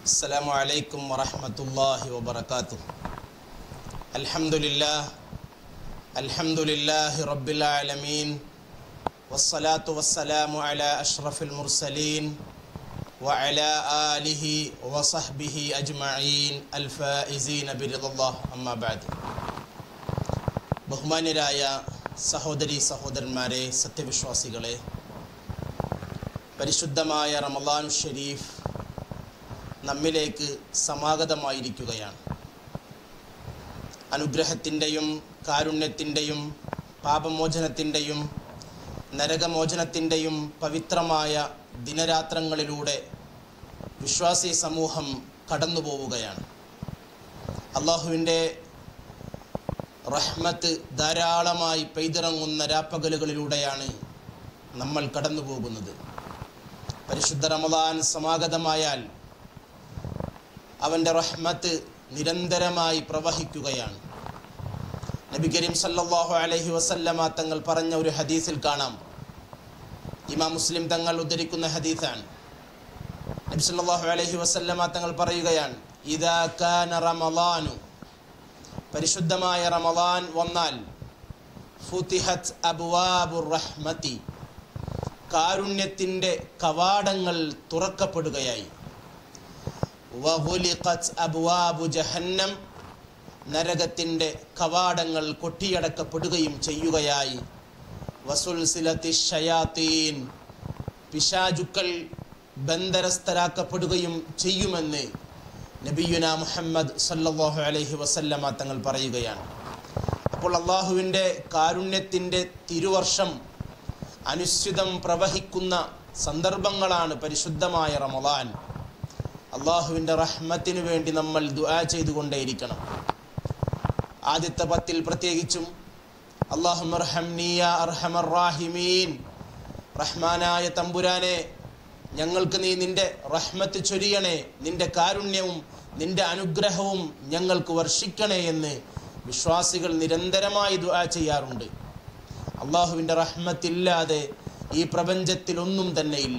السلام عليكم ورحمة الله وبركاته. الحمد لله رب العالمين والصلاة والسلام على أشرف المرسلين وعلى آله وصحبه أجمعين الفائزين برضا الله. أما بعد. ബഹുമാന്യരായ സഹോദരി സഹോദരന്മാരെ, സത്യവിശ്വാസികളെ, പരിശുദ്ധമായ റമളാൻ ഷരീഫ് നമ്മിലേക്ക് സമാഗതമായിരിക്കുകയാണ്. അനുഗ്രഹത്തിൻ്റെയും കാരുണ്യത്തിൻ്റെയും പാപമോചനത്തിൻ്റെയും നരകമോചനത്തിൻ്റെയും പവിത്രമായ ദിനരാത്രങ്ങളിലൂടെ വിശ്വാസി സമൂഹം കടന്നു പോവുകയാണ്. അള്ളാഹുവിൻ്റെ റഹ്മത്ത് ധാരാളമായി പെയ്തിറങ്ങുന്ന രാപ്പകലുകളിലൂടെയാണ് നമ്മൾ കടന്നു പോകുന്നത്. പരിശുദ്ധ റമളാൻ സമാഗതമായാൽ അവൻ്റെ റഹ്മത്ത് നിരന്തരമായി പ്രവഹിക്കുകയാണ്. നബി കരീം സല്ലല്ലാഹു അലൈഹി വസല്ലമ തങ്ങൾ പറഞ്ഞ ഒരു ഹദീസിൽ കാണാം. ഇമാം മുസ്ലിം തങ്ങൾ ഉദ്ധരിക്കുന്ന ഹദീസാണ്. നബി സല്ലല്ലാഹു അലൈഹി വസല്ലമ തങ്ങൾ പറയുകയാണ്, ഇദാ കാന റമളാനു, പരിശുദ്ധമായ റമളാൻ വന്നാൽ, ഫുതിഹത് അബ്വാബുർ റഹ്മതി, കാരുണ്യത്തിൻ്റെ കവാടങ്ങൾ തുറക്കപ്പെടുകയായി. വഗുലിഖത് അബ്വാബു ജഹന്നം, നരകത്തിൻ്റെ കവാടങ്ങൾ കൊട്ടിയടക്കപ്പെടുകയും ചെയ്യുകയായി. വസുൽസിലത്തിഷ് ശയാത്തീൻ, പിശാചുക്കൾ ബന്ധനസ്ഥരാക്കപ്പെടുകയും ചെയ്യുമെന്ന് നബിയുനാ മുഹമ്മദ് സല്ലല്ലാഹു അലൈഹി വസല്ലമ തങ്ങൾ പറയുകയാണ്. അപ്പോൾ അള്ളാഹുവിൻ്റെ കാരുണ്യത്തിൻ്റെ തിരുവർഷം അനുസ്യൂതം പ്രവഹിക്കുന്ന സന്ദർഭങ്ങളാണ് പരിശുദ്ധമായ റമളാൻ. അള്ളാഹുവിൻ്റെ റഹ്മത്തിനു വേണ്ടി നമ്മൾ ദുആ ചെയ്തുകൊണ്ടേയിരിക്കണം. ആദ്യത്തെ 10 പ്രത്യേകിച്ചും അല്ലാഹുമ്മ അർഹംനി യാ അർഹമർ റാഹിമീൻ, റഹ്മാനായ തമ്പുരാനെ, ഞങ്ങൾക്ക് നീ നിൻ്റെ റഹ്മത്ത് ചൊരിയണേ, നിൻ്റെ കാരുണ്യവും നിൻ്റെ അനുഗ്രഹവും ഞങ്ങൾക്ക് വർഷിക്കണേ എന്ന് വിശ്വാസികൾ നിരന്തരമായി ദുആ ചെയ്യാറുണ്ട്. അള്ളാഹുവിൻ്റെ റഹ്മത്തില്ലാതെ ഈ പ്രപഞ്ചത്തിൽ ഒന്നും തന്നെ ഇല്ല.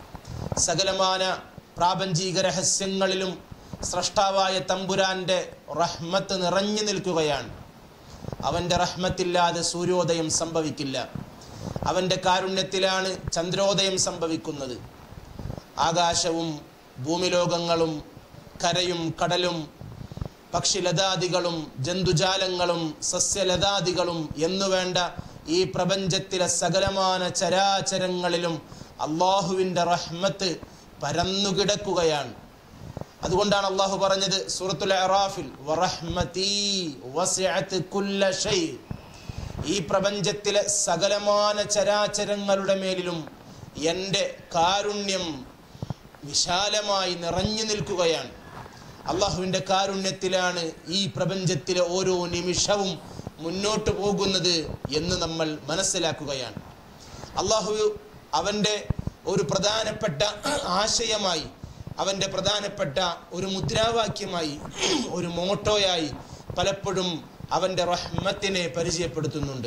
സകലമാന പ്രാപഞ്ചിക രഹസ്യങ്ങളിലും സ്രഷ്ടാവായ തമ്പുരാൻ്റെ റഹ്മത്ത് നിറഞ്ഞു നിൽക്കുകയാണ്. അവൻ്റെ റഹ്മത്തില്ലാതെ സൂര്യോദയം സംഭവിക്കില്ല. അവൻ്റെ കാരുണ്യത്തിലാണ് ചന്ദ്രോദയം സംഭവിക്കുന്നത്. ആകാശവും ഭൂമിലോകങ്ങളും കരയും കടലും പക്ഷിലതാദികളും ജന്തുജാലങ്ങളും സസ്യലതാദികളും എന്നുവേണ്ട ഈ പ്രപഞ്ചത്തിലെ സകലമാന ചരാചരങ്ങളിലും അള്ളാഹുവിൻ്റെ റഹ്മത്ത് പരന്നുകിടക്കുകയാണ്. അതുകൊണ്ടാണ് അള്ളാഹു പറഞ്ഞത് സൂറത്തുൽ അറാഫിൽ, വറഹ്മതീ വസിഅത് കുല്ല ഷൈ, ഈ പ്രപഞ്ചത്തിലെ സകലമാന ചരാചരങ്ങളുടെ മേലിലും എൻ്റെ കാരുണ്യം വിശാലമായി നിറഞ്ഞു നിൽക്കുകയാണ്. അള്ളാഹുവിൻ്റെ കാരുണ്യത്തിലാണ് ഈ പ്രപഞ്ചത്തിലെ ഓരോ നിമിഷവും മുന്നോട്ട് പോകുന്നത് എന്ന് നമ്മൾ മനസ്സിലാക്കുകയാണ്. അള്ളാഹു അവൻ്റെ ഒരു പ്രധാനപ്പെട്ട ആശയമായി, അവൻ്റെ പ്രധാനപ്പെട്ട ഒരു മുദ്രാവാക്യമായി, ഒരു മോട്ടോയായി പലപ്പോഴും അവൻ്റെ റഹ്മത്തിനെ പരിചയപ്പെടുത്തുന്നുണ്ട്.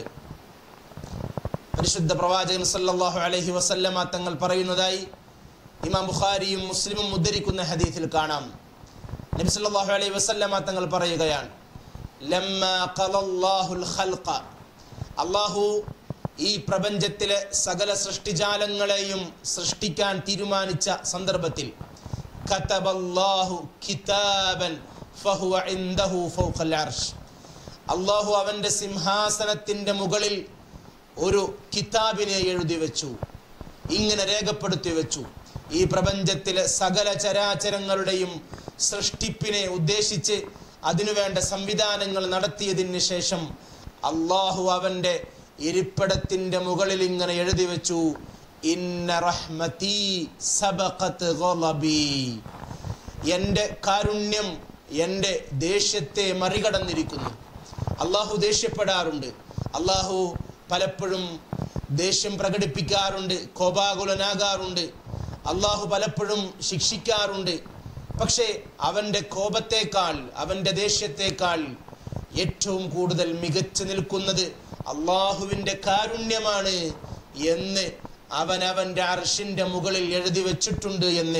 പരിശുദ്ധ പ്രവാചകൻ സല്ലല്ലാഹു അലൈഹി വസല്ലമ തങ്ങൾ പറയുന്നതായി ഇമാം ബുഖാരിയും മുസ്ലിമും ഉദ്ധരിക്കുന്ന ഹദീസിൽ കാണാം. നബി സല്ലല്ലാഹു അലൈഹി വസല്ലമ തങ്ങൾ പറയുകയാണ്, ലമ്മാ ഖലല്ലാഹുൽ ഖൽഖ, അല്ലാഹു ഈ പ്രപഞ്ചത്തിലെ സകല സൃഷ്ടിജാലങ്ങളെയും സൃഷ്ടിക്കാൻ തീരുമാനിച്ച സന്ദർഭത്തിൽ, കതബല്ലാഹു കിതാബൻ ഫഹുവ ഇൻദഹു ഫൗഖൽ അർശ്, അല്ലാഹു അവൻ്റെ സിംഹാസനത്തിൻ്റെ മുകളിൽ ഒരു കിതാബിനെ എഴുതി വെച്ചു, ഇങ്ങനെ രേഖപ്പെടുത്തി വെച്ചു. ഈ പ്രപഞ്ചത്തിലെ സകല ചരാചരങ്ങളുടെയും സൃഷ്ടിപ്പിനെ ഉദ്ദേശിച്ച് അതിനുവേണ്ട സംവിധാനങ്ങൾ നടത്തിയതിന് ശേഷം അള്ളാഹു അവൻ്റെ ഇരിപ്പിടത്തിൻ്റെ മുകളിൽ ഇങ്ങനെ എഴുതി വെച്ചു, ഇന്ന റഹ്മതീ സബഖത് ഗളബി, എൻ്റെ കാരുണ്യം എൻ്റെ ദേഷ്യത്തെ മറികടന്നിരിക്കുന്നു. അള്ളാഹു ദേഷ്യപ്പെടാറുണ്ട്, അള്ളാഹു പലപ്പോഴും ദേഷ്യം പ്രകടിപ്പിക്കാറുണ്ട്, കോപാകുലനാകാറുണ്ട്, അള്ളാഹു പലപ്പോഴും ശിക്ഷിക്കാറുണ്ട്. പക്ഷേ അവൻ്റെ കോപത്തേക്കാൾ, അവൻ്റെ ദേഷ്യത്തേക്കാൾ ഏറ്റവും കൂടുതൽ മികച്ചു നിൽക്കുന്നത് അള്ളാഹുവിൻ്റെ കാരുണ്യമാണ് എന്ന് അവൻ അവൻ്റെ അർശിൻ്റെ മുകളിൽ എഴുതി വെച്ചിട്ടുണ്ട് എന്ന്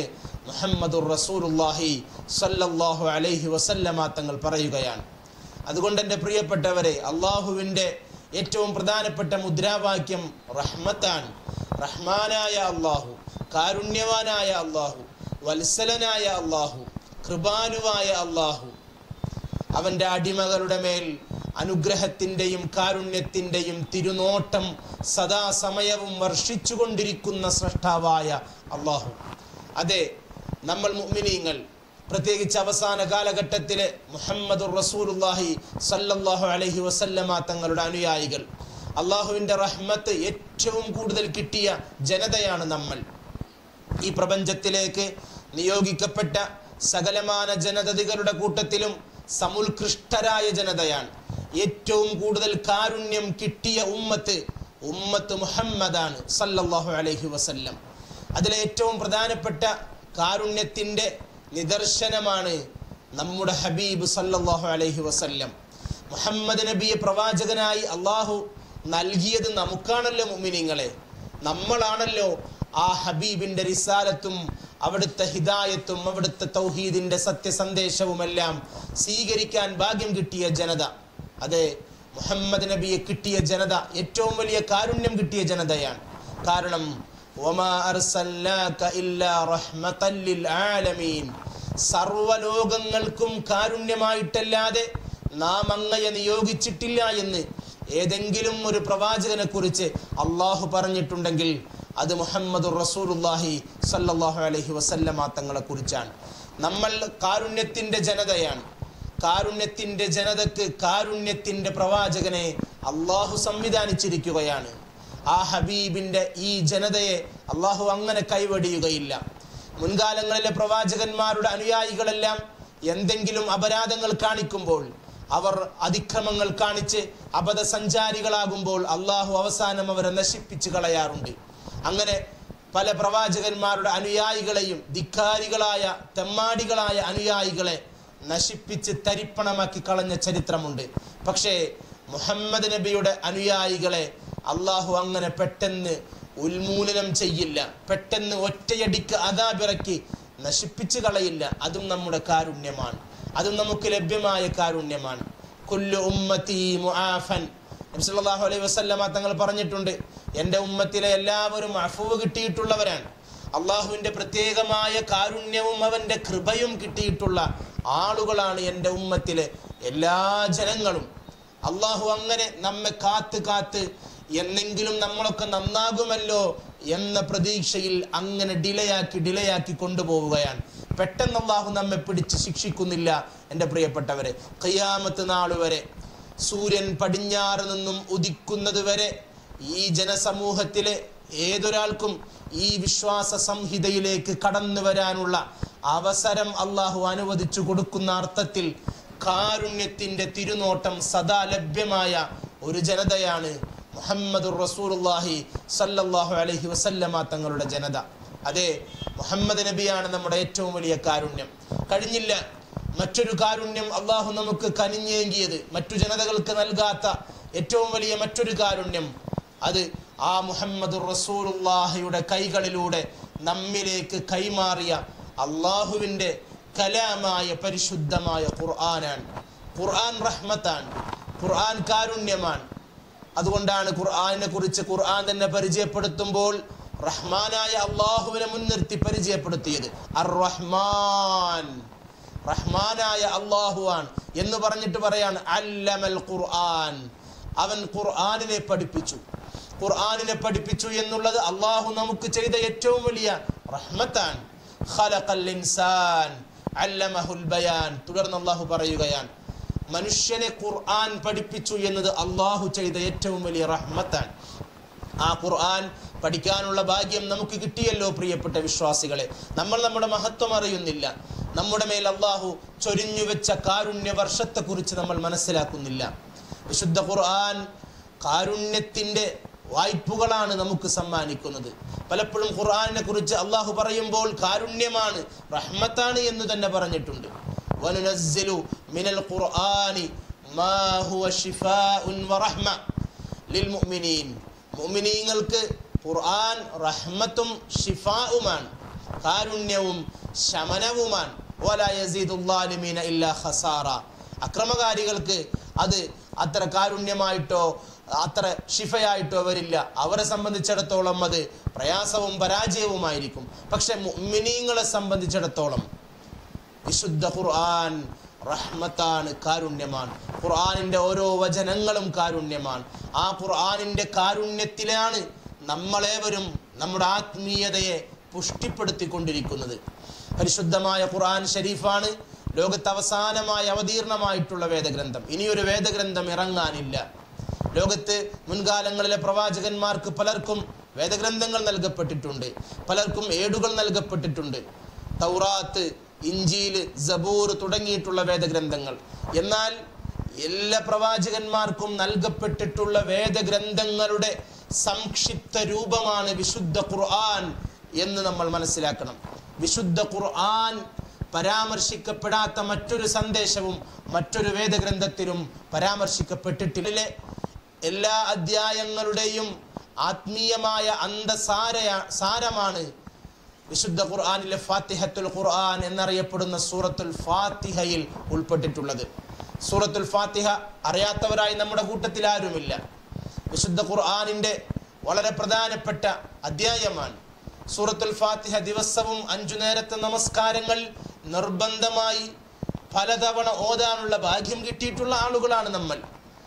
മുഹമ്മദുർ റസൂലുള്ളാഹി സ്വല്ലല്ലാഹു അലൈഹി വസല്ലമ തങ്ങൾ പറയുകയാണ്. അതുകൊണ്ട് എൻ്റെ പ്രിയപ്പെട്ടവരെ, അള്ളാഹുവിൻ്റെ ഏറ്റവും പ്രധാനപ്പെട്ട മുദ്രാവാക്യം റഹ്മത്താണ്. റഹ്മാനായ അള്ളാഹു, കാരുണ്യവാനായ അള്ളാഹു, വത്സലനായ അള്ളാഹു, കൃപാലുവായ അള്ളാഹു, അവൻ്റെ അടിമകളുടെ മേൽ അനുഗ്രഹത്തിൻ്റെയും കാരുണ്യത്തിൻ്റെയും തിരുനോട്ടം സദാസമയവും വർഷിച്ചുകൊണ്ടിരിക്കുന്ന സൃഷ്ടാവായ അള്ളാഹു. അതെ, നമ്മൾ മുഅ്മിനീങ്ങൾ, പ്രത്യേകിച്ച് അവസാന കാലഘട്ടത്തിലെ മുഹമ്മദുർ റസൂലുള്ളാഹി സ്വല്ലല്ലാഹു അലൈഹി വസല്ലമ തങ്ങളുടെ അനുയായികൾ, അള്ളാഹുവിൻ്റെ റഹ്മത്ത് ഏറ്റവും കൂടുതൽ കിട്ടിയ ജനതയാണ് നമ്മൾ. ഈ പ്രപഞ്ചത്തിലേക്ക് നിയോഗിക്കപ്പെട്ട സകലമാന ജനതകളുടെ കൂട്ടത്തിലും സമുത്കൃഷ്ടരായ ജനതയാണ്. ഏറ്റവും കൂടുതൽ കാരുണ്യം കിട്ടിയ ഉമ്മത്ത് മുഹമ്മദാണ് സല്ലല്ലാഹു അലൈഹി വസല്ലം. അതിലെ ഏറ്റവും പ്രധാനപ്പെട്ട കാരുണ്യത്തിൻ്റെ നിദർശനമാണ് നമ്മുടെ ഹബീബ് സല്ലല്ലാഹു അലൈഹി വസല്ലം. മുഹമ്മദ് നബിയെ പ്രവാചകനായി അള്ളാഹു നൽകിയത് നമുക്കാണല്ലോ മുഅ്മിനീങ്ങളെ. നമ്മളാണല്ലോ ആ ഹബീബിൻ്റെ റിസാലത്തും അവിടുത്തെ ഹിദായത്തും അവിടുത്തെ തൗഹീദിൻ്റെ സത്യസന്ദേശവുമെല്ലാം സ്വീകരിക്കാൻ ഭാഗ്യം കിട്ടിയ ജനത. അതെ, മുഹമ്മദ് നബിയെ കിട്ടിയ ജനത ഏറ്റവും വലിയ കാരുണ്യം കിട്ടിയ ജനതയാണ്. കാരണം വമാ അർസൽനാക ഇല്ലാ റഹ്മതൻ ലിൽ ആലമീൻ, സർവ്വലോകങ്ങൾക്കും കാരുണ്യമായിട്ടല്ലാതെ നാം അങ്ങയെ നിയോഗിച്ചിട്ടില്ല എന്ന് ഏതെങ്കിലും ഒരു പ്രവാചകനെ കുറിച്ച് അള്ളാഹു പറഞ്ഞിട്ടുണ്ടെങ്കിൽ അത് മുഹമ്മദുർ റസൂലുള്ളാഹി സ്വല്ലല്ലാഹു അലൈഹി വസല്ലമ തങ്ങളെ കുറിച്ചാണ്. നമ്മൾ കാരുണ്യത്തിൻ്റെ ജനതയാണ്. കാരുണ്യത്തിൻ്റെ ജനതക്ക് കാരുണ്യത്തിൻ്റെ പ്രവാചകനെ അള്ളാഹു സംവിധാനിച്ചിരിക്കുകയാണ്. ആ ഹബീബിൻ്റെ ഈ ജനതയെ അള്ളാഹു അങ്ങനെ കൈവടിയുകയില്ല. മുൻകാലങ്ങളിലെ പ്രവാചകന്മാരുടെ അനുയായികളെല്ലാം എന്തെങ്കിലും അപരാധങ്ങൾ കാണിക്കുമ്പോൾ, അവർ അതിക്രമങ്ങൾ കാണിച്ച് അബദ്ധസഞ്ചാരികളാകുമ്പോൾ അള്ളാഹു അവസാനം അവരെ നശിപ്പിച്ച് കളയാറുണ്ട്. അങ്ങനെ പല പ്രവാചകന്മാരുടെ അനുയായികളെയും, ധിക്കാരികളായ തെമ്മാടികളായ അനുയായികളെ നശിപ്പിച്ച് തരിപ്പണമാക്കി കളഞ്ഞ ചരിത്രമുണ്ട്. പക്ഷേ മുഹമ്മദ് നബിയുടെ അനുയായികളെ അള്ളാഹു അങ്ങനെ പെട്ടെന്ന് ഉന്മൂലനം ചെയ്യില്ല, പെട്ടെന്ന് ഒറ്റയടിക്ക് അദാബിറക്കി നശിപ്പിച്ച് കളയില്ല. അതും നമ്മുടെ കാരുണ്യമാണ്, അതും നമുക്ക് ലഭ്യമായ കാരുണ്യമാണ്. കുല്ലു ഉമ്മത്തി മുആഫൻ, നബി സല്ലല്ലാഹു അലൈഹി വസല്ലമ തങ്ങൾ പറഞ്ഞിട്ടുണ്ട്, എൻ്റെ ഉമ്മത്തിലെ എല്ലാവരും അഫ്വ് കിട്ടിയിട്ടുള്ളവരാണ്. അള്ളാഹുവിൻ്റെ പ്രത്യേകമായ കാരുണ്യവും അവൻ്റെ കൃപയും കിട്ടിയിട്ടുള്ള ആളുകളാണ് എൻ്റെ ഉമ്മത്തിലെ എല്ലാ ജനങ്ങളും. അള്ളാഹു അങ്ങനെ നമ്മെ കാത്ത് എന്നെങ്കിലും നമ്മളൊക്കെ നന്നാകുമല്ലോ എന്ന പ്രതീക്ഷയിൽ അങ്ങനെ ഡിലയാക്കി കൊണ്ടുപോവുകയാണ്. പെട്ടെന്ന് അള്ളാഹു നമ്മെ പിടിച്ച് ശിക്ഷിക്കുന്നില്ല എൻ്റെ പ്രിയപ്പെട്ടവരെ. ഖിയാമത്ത് നാൾ വരെ, സൂര്യൻ പടിഞ്ഞാറ് നിന്നും ഉദിക്കുന്നത് വരെ ഈ ജനസമൂഹത്തിലെ ഏതൊരാൾക്കും ഈ വിശ്വാസ സംഹിതയിലേക്ക് കടന്നു വരാനുള്ള അവസരം അള്ളാഹു അനുവദിച്ചു കൊടുക്കുന്ന അർത്ഥത്തിൽ കാരുണ്യത്തിൻ്റെ തിരുനോട്ടം സദാ ലഭ്യമായ ഒരു ജനതയാണ് മുഹമ്മദുർ റസൂലുള്ളാഹി സ്വല്ലല്ലാഹു അലൈഹി വസല്ലമ തങ്ങളുടെ ജനത. അതെ, മുഹമ്മദ് നബിയാണ് നമ്മുടെ ഏറ്റവും വലിയ കാരുണ്യം. കഴിഞ്ഞില്ല മറ്റൊരു കാരുണ്യം അള്ളാഹു നമുക്ക് കനിഞ്ഞേകിയത്, മറ്റു ജനതകൾക്ക് നൽകാത്ത ഏറ്റവും വലിയ മറ്റൊരു കാരുണ്യം, അത് ആ മുഹമ്മദുർ റസൂലുള്ളാഹിയുടെ കൈകളിലൂടെ നമ്മിലേക്ക് കൈമാറിയ അള്ളാഹുവിൻ്റെ കലാമായ പരിശുദ്ധമായ ഖുർആനാണ്. ഖുർആൻ റഹ്മത്താണ്, ഖുർആൻ കാരുണ്യമാണ്. അതുകൊണ്ടാണ് ഖുർആനെ കുറിച്ച് ഖുർആൻ തന്നെ പരിചയപ്പെടുത്തുമ്പോൾ റഹ്മാനായ അള്ളാഹുവിനെ മുൻനിർത്തി പരിചയപ്പെടുത്തിയത്. അർ റഹ്മാൻ, റഹ്മാനായ അള്ളാഹുവാണ് എന്ന് പറഞ്ഞിട്ട് പറയാണ് അല്ലമൽ ഖുർആൻ, അവൻ ഖുർആനിനെ പഠിപ്പിച്ചു. ഖുർആനിനെ പഠിപ്പിച്ചു എന്നുള്ളത് അള്ളാഹു നമുക്ക് ചെയ്ത ഏറ്റവും വലിയ റഹ്മത്താണ്. ഖലഖൽ ഇൻസാൻ അല്ലമഹുൽ ബയാൻ. തുടർന്ന് അള്ളാഹു പറയുകയാണ്, മനുഷ്യനെ ഖുർആൻ പഠിപ്പിച്ചു എന്നത് അള്ളാഹു ചെയ്ത ഏറ്റവും വലിയ റഹ്മത്താണ്. ആ ഖുർആൻ പഠിക്കാനുള്ള ഭാഗ്യം നമുക്ക് കിട്ടിയല്ലോ പ്രിയപ്പെട്ട വിശ്വാസികളെ. നമ്മൾ നമ്മുടെ മഹത്വം അറിയുന്നില്ല. നമ്മുടെ മേൽ അള്ളാഹു ചൊരിഞ്ഞു വെച്ച കാരുണ്യ വർഷത്തെക്കുറിച്ച് നമ്മൾ മനസ്സിലാക്കുന്നില്ല. വിശുദ്ധ ഖുർആൻ കാരുണ്യത്തിൻ്റെ വായ്പകളാണ് നമുക്ക് സമ്മാനിക്കുന്നത്. പലപ്പോഴും ഖുർആനിനെ കുറിച്ച് അള്ളാഹു പറയുമ്പോൾ കാരുണ്യമാണ്, റഹ്മത്താണ് എന്ന് തന്നെ പറഞ്ഞിട്ടുണ്ട്. വനുനസ്സിലു മിനൽ ഖുർആനി മാ ഹുവ ശിഫാഉൻ വറഹ്മ ലിൽ മുഅ്മിനീൻ. മുഅ്മിനീങ്ങൾക്ക് ഖുർആൻ റഹ്മത്തും ഷിഫാഉമാണ്, കാരുണ്യവും ശമനവുമാണ്. വലാ യസീദുൽ ളാലിമീന ഇല്ലാ ഖസാറ. അക്രമകാരികൾക്ക് അത് അത്ര കാരുണ്യമായിട്ടോ അത്ര ശിഫയായിട്ടോ വരില്ല. അവരെ സംബന്ധിച്ചിടത്തോളം അത് പ്രയാസവും പരാജയവുമായിരിക്കും. പക്ഷെ മുഅ്മിനീങ്ങളെ സംബന്ധിച്ചിടത്തോളം വിശുദ്ധ ഖുർആൻ റഹ്മത്താണ്, കാരുണ്യമാണ്. ഖുർആനിന്റെ ഓരോ വചനങ്ങളും കാരുണ്യമാണ്. ആ ഖുർആനിന്റെ കാരുണ്യത്തിലാണ് നമ്മളേവരും നമ്മുടെ ആത്മീയതയെ പുഷ്ടിപ്പെടുത്തിക്കൊണ്ടിരിക്കുന്നത്. പരിശുദ്ധമായ ഖുർആൻ ഷരീഫാണ് ലോകത്ത് അവസാനമായി അവതീർണമായിട്ടുള്ള വേദഗ്രന്ഥം. ഇനിയൊരു വേദഗ്രന്ഥം ഇറങ്ങാനില്ല. ലോകത്ത് മുൻകാലങ്ങളിലെ പ്രവാചകന്മാർക്ക് പലർക്കും വേദഗ്രന്ഥങ്ങൾ നൽകപ്പെട്ടിട്ടുണ്ട്, പലർക്കും ഏടുകൾ നൽകപ്പെട്ടിട്ടുണ്ട്. തൗറാത്ത്, ഇഞ്ചീൽ, സബൂർ തുടങ്ങിയിട്ടുള്ള വേദഗ്രന്ഥങ്ങൾ. എന്നാൽ എല്ലാ പ്രവാചകന്മാർക്കും നൽകപ്പെട്ടിട്ടുള്ള വേദഗ്രന്ഥങ്ങളുടെ സംക്ഷിപ്ത രൂപമാണ് വിശുദ്ധ ഖുർആൻ എന്ന് നമ്മൾ മനസ്സിലാക്കണം. വിശുദ്ധ ഖുർആൻ പരാമർശിക്കപ്പെടാത്ത മറ്റൊരു സന്ദേശവും മറ്റൊരു വേദഗ്രന്ഥത്തിലും പരാമർശിക്കപ്പെട്ടിട്ടില്ല. എല്ലാ അധ്യായങ്ങളുടെയും ആത്മീയമായ സാരമാണ് വിശുദ്ധ ഖുർആനിലെ ഫാത്തിഹത്തുൽ ഖുർആൻ എന്നറിയപ്പെടുന്ന സൂറത്തുൽ ഫാത്തിഹയിൽ ഉൾപ്പെട്ടിട്ടുള്ളത്. സൂറത്തുൽ ഫാത്തിഹ അറിയാത്തവരായി നമ്മുടെ കൂട്ടത്തിൽ ആരുമില്ല. വിശുദ്ധ ഖുർആനിന്റെ വളരെ പ്രധാനപ്പെട്ട അധ്യായമാണ് സൂറത്തുൽ ഫാത്തിഹ. ദിവസവും 5 നേരത്തെ നമസ്കാരങ്ങൾ നിർബന്ധമായി പലതവണ ഓതാനുള്ള ഭാഗ്യം കിട്ടിയിട്ടുള്ള ആളുകളാണ് നമ്മൾ.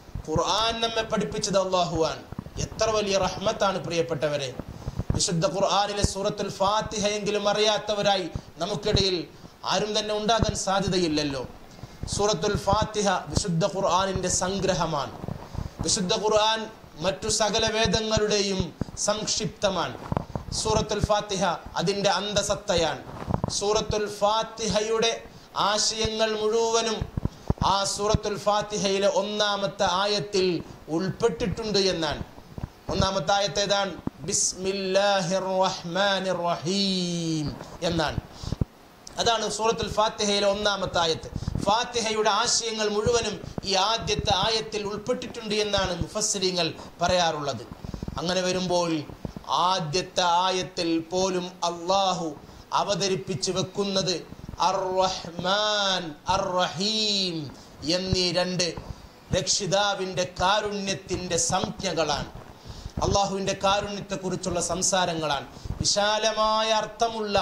ഖുർആൻ നമ്മെ പഠിപ്പിച്ചത് അല്ലാഹുവാണ്. എത്ര വലിയ റഹ്മത്താണ് പ്രിയപ്പെട്ടവരെ. വിശുദ്ധ ഖുർആനിലെ സൂറത്തുൽ ഫാത്തിഹ എങ്കിലും അറിയാത്തവരായി നമുക്കിടയിൽ ആരും തന്നെ ഉണ്ടാകാൻ സാധ്യതയില്ലല്ലോ. സൂറത്തുൽ ഫാത്തിഹ വിശുദ്ധ ഖുർആനിന്റെ സംഗ്രഹമാണ്. വിശുദ്ധ ഖുർആൻ മറ്റു സകല വേദങ്ങളുടെയും സംക്ഷിപ്തമാണ്. സൂറത്തുൽ ഫാത്തിഹ അതിൻ്റെ അന്തസത്തയാണ്. സൂറത്തുൽ ഫാത്തിഹയുടെ ആശയങ്ങൾ മുഴുവനും ആ സൂറത്തുൽ ഫാത്തിഹയിലെ 1-ാമത്തെ ആയത്തിൽ ഉൾപ്പെട്ടിട്ടുണ്ട് എന്നാണ്. 1-ാമത്തെ ആയത്ത് ഏതാണ്? ബിസ്മില്ലാഹിർ റഹ്മാനിർ റഹീം എന്നാണ്. അതാണ് സൂറത്തുൽ ഫാത്തിഹയിലെ 1-ാമത്തെ ആയത്ത്. ഫാത്തിഹയുടെ ആശയങ്ങൾ മുഴുവനും ഈ ആദ്യത്തെ ആയത്തിൽ ഉൾപ്പെട്ടിട്ടുണ്ട് എന്നാണ് മുഫസ്സിരീങ്ങൾ പറയാറുള്ളത്. അങ്ങനെ വരുമ്പോൾ ആദ്യത്തെ ആയത്തിൽ പോലും അള്ളാഹു അവതരിപ്പിച്ചു വെക്കുന്നത് അർ റഹ്മാൻ അർ റഹീം എന്നീ 2 രക്ഷിതാവിൻ്റെ കാരുണ്യത്തിൻ്റെ സംജ്ഞകളാണ്. അള്ളാഹുവിൻ്റെ കാരുണ്യത്തെക്കുറിച്ചുള്ള സംസാരങ്ങളാണ്. വിശാലമായ അർത്ഥമുള്ള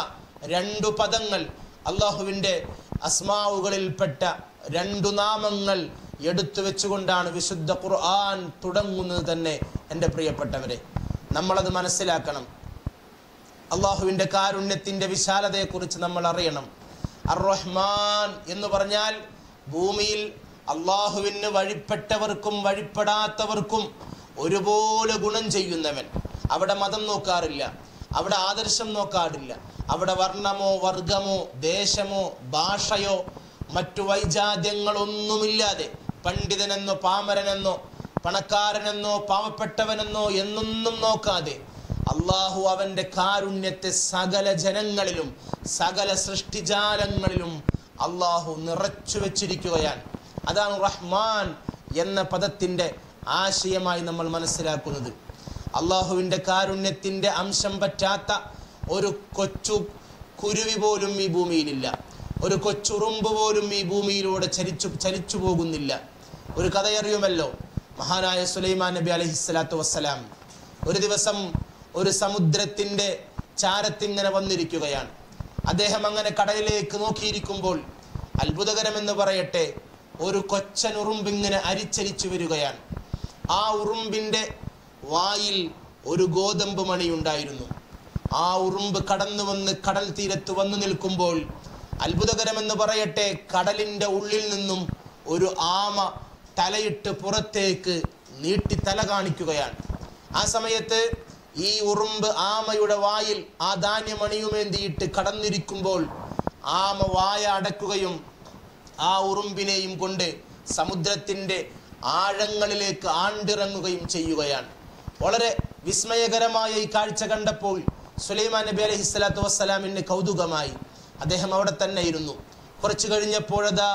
2 പദങ്ങൾ, അള്ളാഹുവിൻ്റെ അസ്മാവുകളിൽപ്പെട്ട 2 നാമങ്ങൾ എടുത്തു വെച്ചുകൊണ്ടാണ് വിശുദ്ധ ഖുർആൻ തുടങ്ങുന്നത് തന്നെ. എൻ്റെ പ്രിയപ്പെട്ടവരെ, നമ്മളത് മനസ്സിലാക്കണം. അള്ളാഹുവിൻ്റെ കാരുണ്യത്തിൻ്റെ വിശാലതയെക്കുറിച്ച് നമ്മൾ അറിയണം. അർ റഹ്മാൻ എന്ന് പറഞ്ഞാൽ ഭൂമിയിൽ അള്ളാഹുവിന് വഴിപ്പെട്ടവർക്കും വഴിപ്പെടാത്തവർക്കും ഒരുപോലെ ഗുണം ചെയ്യുന്നവൻ. അവിടെ മതം നോക്കാറില്ല, അവിടെ ആദർശം നോക്കാറില്ല, അവിടെ വർണ്ണമോ വർഗമോ ദേശമോ ഭാഷയോ മറ്റു വൈജാത്യങ്ങളൊന്നുമില്ലാതെ പണ്ഡിതനെന്നോ പാമരനെന്നോ പണക്കാരനെന്നോ പാവപ്പെട്ടവനെന്നോ എന്നൊന്നും നോക്കാതെ അള്ളാഹു അവൻ്റെ കാരുണ്യത്തെ സകല ജനങ്ങളിലും സകല സൃഷ്ടിജാലങ്ങളിലും അള്ളാഹു നിറച്ചു വെച്ചിരിക്കുകയാണ്. അതാണ് റഹ്മാൻ എന്ന പദത്തിൻ്റെ ആശയമായി നമ്മൾ മനസ്സിലാക്കുന്നത്. അള്ളാഹുവിൻ്റെ കാരുണ്യത്തിൻ്റെ അംശം പറ്റാത്ത ഒരു കൊച്ചു കുരുവി പോലും ഈ ഭൂമിയിലില്ല. ഒരു കൊച്ചുറുമ്പ് പോലും ഈ ഭൂമിയിലൂടെ ചലിച്ചു പോകുന്നില്ല. ഒരു കഥയറിയുമല്ലോ, മഹാനായ സുലൈമാൻ നബി അലൈഹിസ്സലാത്തു വസ്സലാം ഒരു ദിവസം ഒരു സമുദ്രത്തിൻ്റെ ചാരത്തിങ്ങനെ വന്നിരിക്കുകയാണ്. അദ്ദേഹം അങ്ങനെ കടലിലേക്ക് നോക്കിയിരിക്കുമ്പോൾ അത്ഭുതകരമെന്ന് പറയട്ടെ, ഒരു കൊച്ചൻ ഉറുമ്പിങ്ങനെ അരിച്ചരിച്ചു വരികയാണ്. ആ ഉറുമ്പിൻ്റെ വായിൽ ഒരു ഗോതമ്പ് മണിയുണ്ടായിരുന്നു. ആ ഉറുമ്പ് കടന്നു വന്ന് കടൽ തീരത്ത് വന്നു നിൽക്കുമ്പോൾ അത്ഭുതകരമെന്ന് പറയട്ടെ, കടലിൻ്റെ ഉള്ളിൽ നിന്നും ഒരു ആമ തലയിട്ട് പുറത്തേക്ക് നീട്ടി തല കാണിക്കുകയാണ്. ആ സമയത്ത് ഈ ഉറുമ്പ് ആമയുടെ വായിൽ ആ ധാന്യമണിയുമേന്തിയിട്ട് കടന്നിരിക്കുമ്പോൾ ആമ വായ അടക്കുകയും ആ ഉറുമ്പിനെയും കൊണ്ട് സമുദ്രത്തിൻ്റെ ആഴങ്ങളിലേക്ക് ആണ്ടിറങ്ങുകയും ചെയ്യുകയാണ്. വളരെ വിസ്മയകരമായ ഈ കാഴ്ച കണ്ടപ്പോൾ സുലൈമാൻ നബി അലൈഹിസ്സലാത്തു വസ്സലാമിന് കൗതുകമായി. അദ്ദേഹം അവിടെ തന്നെ ഇരുന്നു. കുറച്ചു കഴിഞ്ഞപ്പോഴതാ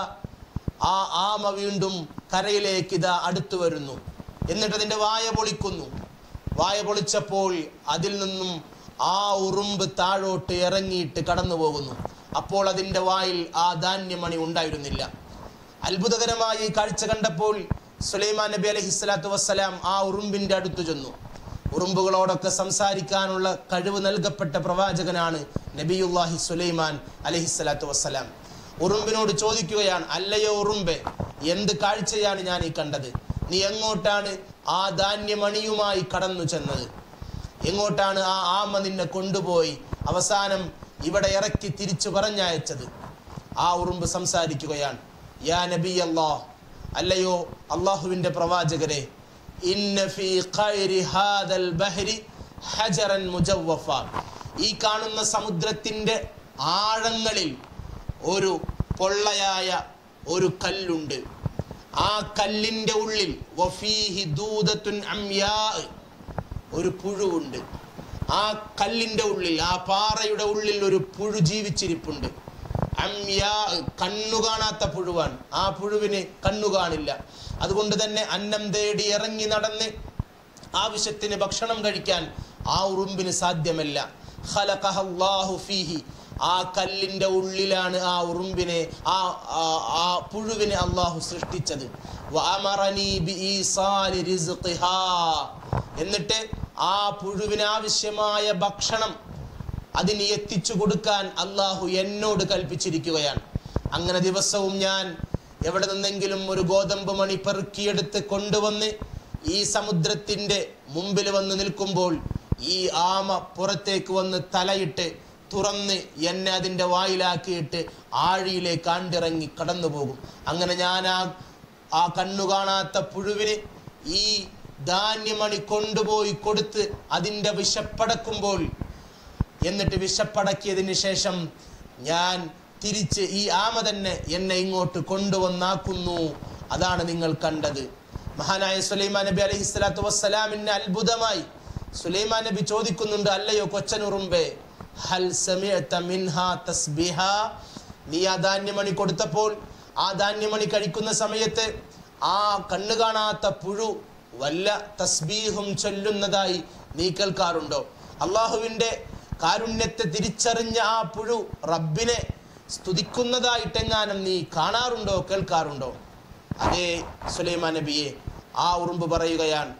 ആ ആമ വീണ്ടും കരയിലേക്ക് ഇതാ അടുത്തു വരുന്നു. എന്നിട്ട് അതിൻ്റെ വായ പൊളിക്കുന്നു. വായ പൊളിച്ചപ്പോൾ അതിൽ നിന്നും ആ ഉറുമ്പ് താഴോട്ട് ഇറങ്ങിയിട്ട് കടന്നു പോകുന്നു. അപ്പോൾ അതിൻ്റെ വായിൽ ആ ധാന്യമണി ഉണ്ടായിരുന്നില്ല. അത്ഭുതകരമായ ഈ കാഴ്ച കണ്ടപ്പോൾ സുലൈമാൻ നബി അലൈഹിസ്സലാത്തു വസ്സലാം ആ ഉറുമ്പിൻ്റെ അടുത്ത് ചെന്നു. ഉറുമ്പുകളോടൊക്കെ സംസാരിക്കാനുള്ള കഴിവ് നൽകപ്പെട്ട പ്രവാചകനാണ് നബിയുല്ലാഹി സുലൈമാൻ അലൈഹിസ്സലാത്തു വസ്സലാം. ഉറുമ്പിനോട് ചോദിക്കുകയാണ്, അല്ലയോ ഉറുമ്പെ, എന്ത് കാഴ്ചയാണ് ഞാൻ ഈ കണ്ടത്? നീ എങ്ങോട്ടാണ് ആ ധാന്യമണിയുമായി കടന്നു ചെന്നത്? എങ്ങോട്ടാണ് ആ ആമ നിന്നെ കൊണ്ടുപോയി അവസാനം ഇവിടെ ഇറക്കി തിരിച്ചു പറഞ്ഞയച്ചത്? ആ ഉറുമ്പ് സംസാരിക്കുകയാണ്, യാ നബി അല്ലാഹ്, അല്ലയോ അള്ളാഹുവിൻ്റെ പ്രവാചകരെ, ഇന്ന ഫീ ഖൈരി ഹാദൽ ബഹരി ഹജറൻ മുജവ്വഫ, ഈ കാണുന്ന സമുദ്രത്തിൻ്റെ ആഴങ്ങളിൽ ഒരു പൊള്ളയായ ഒരു കല്ലുണ്ട്. ആ കല്ലിൻ്റെ ഉള്ളിൽ വഫീഹി ദൂദത്തുൻ അംയാ, ഒരു പുഴുവുണ്ട്. ആ കല്ലിൻ്റെ ഉള്ളിൽ, ആ പാറയുടെ ഉള്ളിൽ ഒരു പുഴു ജീവിച്ചിരിപ്പുണ്ട്. അംയാ, കണ്ണു കാണാത്ത പുഴുവാണ്. ആ പുഴുവിന് കണ്ണു കാണില്ല. അതുകൊണ്ട് തന്നെ അന്നം തേടി ഇറങ്ങി നടന്ന് ആവശ്യത്തിന് ഭക്ഷണം കഴിക്കാൻ ആ ഉറുമ്പിന് സാധ്യമല്ല. ഖലഖഹല്ലാഹു ഫീഹി, ആ കല്ലിൻ്റെ ഉള്ളിലാണ് ആ ഉറുമ്പിനെ, ആ പുഴുവിനെ അള്ളാഹു സൃഷ്ടിച്ചത്. വഅമറനി ബിഈസാലി റിസ്ഖിഹാ, എന്നിട്ട് ആ പുഴുവിന് ആവശ്യമായ ഭക്ഷണം അതിന് എത്തിച്ചു കൊടുക്കാൻ അള്ളാഹു എന്നോട് കൽപ്പിച്ചിരിക്കുകയാണ്. അങ്ങനെ ദിവസവും ഞാൻ എവിടെ നിന്നെങ്കിലും ഒരു ഗോതമ്പ് മണി പെറുക്കിയെടുത്ത് കൊണ്ടുവന്ന് ഈ സമുദ്രത്തിൻ്റെ മുമ്പിൽ വന്ന് നിൽക്കുമ്പോൾ ഈ ആമ പുറത്തേക്ക് വന്ന് തലയിട്ട് തുറന്ന് എന്നെ അതിൻ്റെ വായിലാക്കിയിട്ട് ആഴിയിലേക്ക് ആണ്ടിറങ്ങി കടന്നു പോകും. അങ്ങനെ ഞാൻ ആ കണ്ണു കാണാത്ത പുഴുവിന് ഈ ധാന്യമണി കൊണ്ടുപോയി കൊടുത്ത് അതിൻ്റെ വിശപ്പടക്കുമ്പോൾ, എന്നിട്ട് വിശപ്പടക്കിയതിന് ശേഷം ഞാൻ തിരിച്ച് ഈ ആമ തന്നെ എന്നെ ഇങ്ങോട്ട് കൊണ്ടുവന്നാക്കുന്നു. അതാണ് നിങ്ങൾ കണ്ടത്. മഹാനായ സുലൈമാൻ നബി അലൈഹിസ്സലാത്തു വസ്സലാമിന് അത്ഭുതമായി. സുലൈമാൻ നബി ചോദിക്കുന്നുണ്ട്, അല്ലയോ കൊച്ചനുറുമ്പേ, ഹൽ സമിഅത മിൻഹാ തസ്ബീഹ, നീ ആ ധാന്യമണി കൊടുത്തപ്പോൾ ആ ധാന്യമണി കഴിക്കുന്ന സമയത്ത് ആ കണ്ണു കാണാത്ത പുഴു വല്ല തസ്ബീഹും ചൊല്ലുന്നതായി നീ കേൾക്കാറുണ്ടോ? അള്ളാഹുവിൻ്റെ കാരുണ്യത്തെ തിരിച്ചറിഞ്ഞ ആ പുഴു റബ്ബിനെ സ്തുതിക്കുന്നതായിട്ടെങ്ങാനും നീ കാണാറുണ്ടോ, കേൾക്കാറുണ്ടോ? അതേ സുലൈമാൻ നബിയെ, ആ ഉറുമ്പ് പറയുകയാണ്,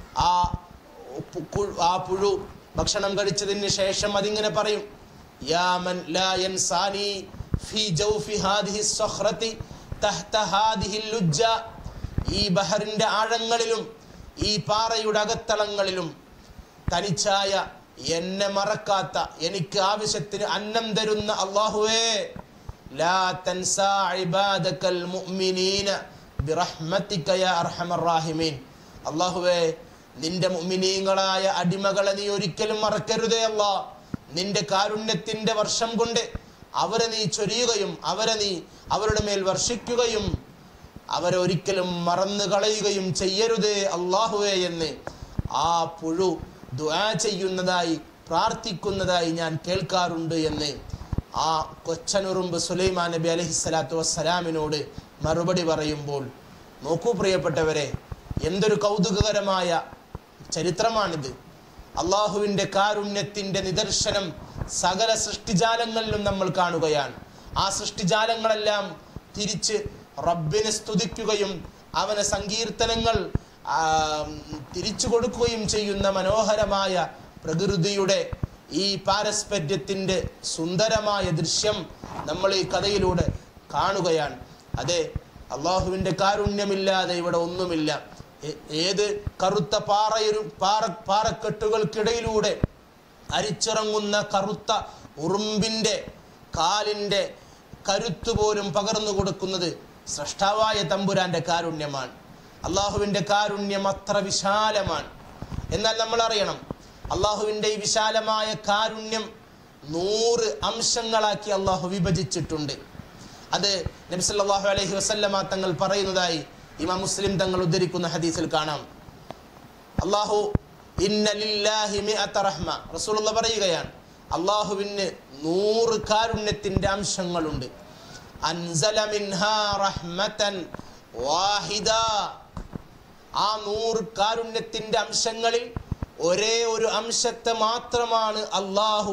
ആ പുഴു ഭക്ഷണം കഴിച്ചതിന് ശേഷം അതിങ്ങനെ പറയും, യാ മൻ ലാ യൻസാനി ഫീ ജൗഫി ഹാദിഹി സ്വഖ്റതി തഹ്ത ഹാദിഹി ലുജ്ജ, ഈ ബഹറിൻ്റെ ആഴങ്ങളിലും ഈ പാറയുടെ അകത്തളങ്ങളിലും തനിച്ചായ എന്നെ മറക്കാത്ത, എനിക്ക് ആവശ്യത്തിന് അന്നം തരുന്ന അല്ലാഹുവേ, ലാ തൻസാ ഇബാദകൽ മുഅ്മിനീന ബിറഹ്മതിക യാ അർഹമർ റഹീമീൻ, അല്ലാഹുവേ, നിന്റെ മുഅ്മിനീങ്ങളായ അടിമകളെ നീ ഒരിക്കലും മറക്കരുതേ അല്ലാഹ്. നിന്റെ കാരുണ്യത്തിൻ്റെ വർഷം കൊണ്ട് അവരെ നീ ചൊരിയുകയും അവരുടെ മേൽ വർഷിക്കുകയും അവരെ ഒരിക്കലും മറന്നു കളയുകയും ചെയ്യരുതേ അല്ലാഹുവേ എന്ന് ആ പുഴു ദുആ ചെയ്യുന്നതായി, പ്രാർത്ഥിക്കുന്നതായി ഞാൻ കേൾക്കാറുണ്ട് എന്ന് ആ കൊച്ചനുറുമ്പ് സുലൈമാൻ നബി അലൈഹിസ്സലാത്തു വസ്സലാമിനോട് മറുപടി പറയുമ്പോൾ, നോക്കൂ പ്രിയപ്പെട്ടവരെ, എന്തൊരു കൗതുകകരമായ ചരിത്രമാണിത്. അള്ളാഹുവിൻ്റെ കാരുണ്യത്തിൻ്റെ നിദർശനം സകല സൃഷ്ടിജാലങ്ങളിലും നമ്മൾ കാണുകയാണ്. ആ സൃഷ്ടിജാലങ്ങളെല്ലാം തിരിച്ച് റബ്ബിനെ സ്തുതിക്കുകയും അവന് സങ്കീർത്തനങ്ങൾ തിരിച്ചു കൊടുക്കുകയും ചെയ്യുന്ന മനോഹരമായ പ്രകൃതിയുടെ ഈ പാരസ്പര്യത്തിൻ്റെ സുന്ദരമായ ദൃശ്യം നമ്മൾ ഈ കഥയിലൂടെ കാണുകയാണ്. അതെ, അള്ളാഹുവിൻ്റെ കാരുണ്യമില്ലാതെ ഇവിടെ ഒന്നുമില്ല. ഏത് കറുത്ത പാറക്കെട്ടുകൾക്കിടയിലൂടെ അരിച്ചിറങ്ങുന്ന കറുത്ത ഉറുമ്പിൻ്റെ കാലിൻ്റെ കരുത്തുപോലും പകർന്നു കൊടുക്കുന്നത് സ്രഷ്ടാവായ തമ്പുരാൻ്റെ കാരുണ്യമാണ്. അള്ളാഹുവിൻ്റെ കാരുണ്യം അത്ര വിശാലമാണ്. എന്നാൽ നമ്മൾ അറിയണം, അള്ളാഹുവിൻ്റെ ഈ വിശാലമായ കാരുണ്യം 100 അംശങ്ങളാക്കി അള്ളാഹു വിഭജിച്ചിട്ടുണ്ട്. അത് നബി സല്ലല്ലാഹു അലൈഹി വസല്ലമ തങ്ങൾ പറയുന്നതായി ഇമാം മുസ്ലിം തങ്ങൾ ഉദ്ധരിക്കുന്ന ഹദീസിൽ കാണാം. അള്ളാഹു ഇന്ന ലില്ലാഹി മിഅത റഹ്മ, റസൂലുള്ളാഹി പറയുകയാണ്, അള്ളാഹുവിന് 100 കാരുണ്യത്തിൻ്റെ അംശങ്ങളുണ്ട്. അൻസല മിൻഹാ റഹ്മതൻ വാഹിദ, ആ 100 കാരുണ്യത്തിൻ്റെ അംശങ്ങളിൽ ഒരേ ഒരു അംശത്തെ മാത്രമാണ് അള്ളാഹു